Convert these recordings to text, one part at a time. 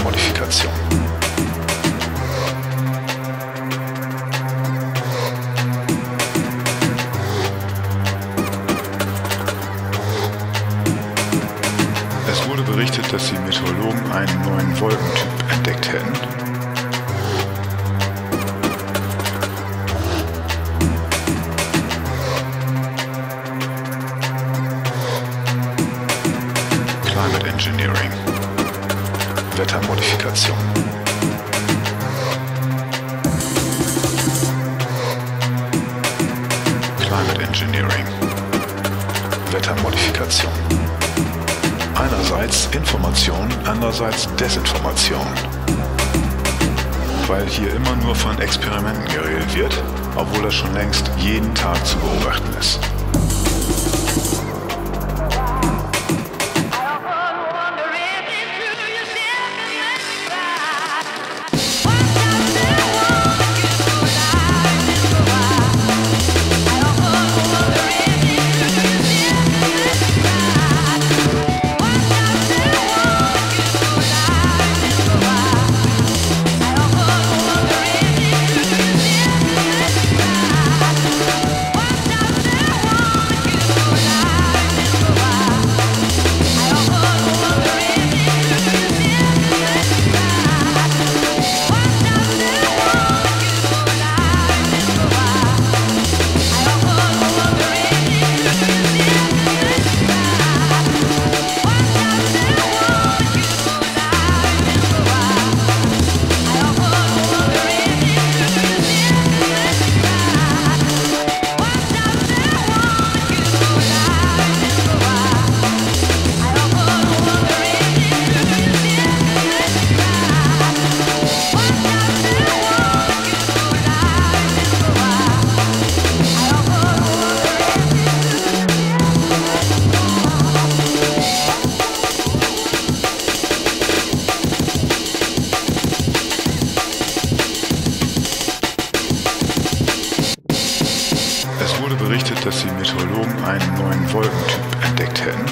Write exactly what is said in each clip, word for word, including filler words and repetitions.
Wettermodifikation. Es wurde berichtet, dass die Meteorologen einen neuen Wolkentyp entdeckt hätten. Climate Engineering. Wettermodifikation. Climate Engineering. Wettermodifikation. Einerseits Information, andererseits Desinformation. Weil hier immer nur von Experimenten geredet wird, obwohl das schon längst jeden Tag zu beobachten ist. Es wurde berichtet, dass die Meteorologen einen neuen Wolkentyp entdeckt hätten.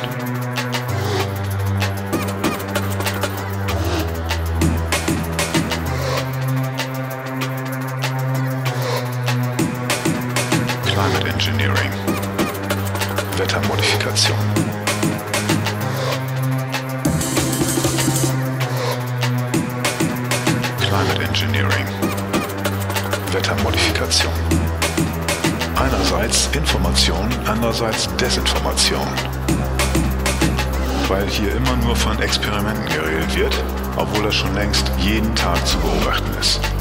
Climate Engineering. Wettermodifikation. Climate Engineering. Wettermodifikation. Einerseits Information, andererseits Desinformation. Weil hier immer nur von Experimenten geredet wird, obwohl das schon längst jeden Tag zu beobachten ist.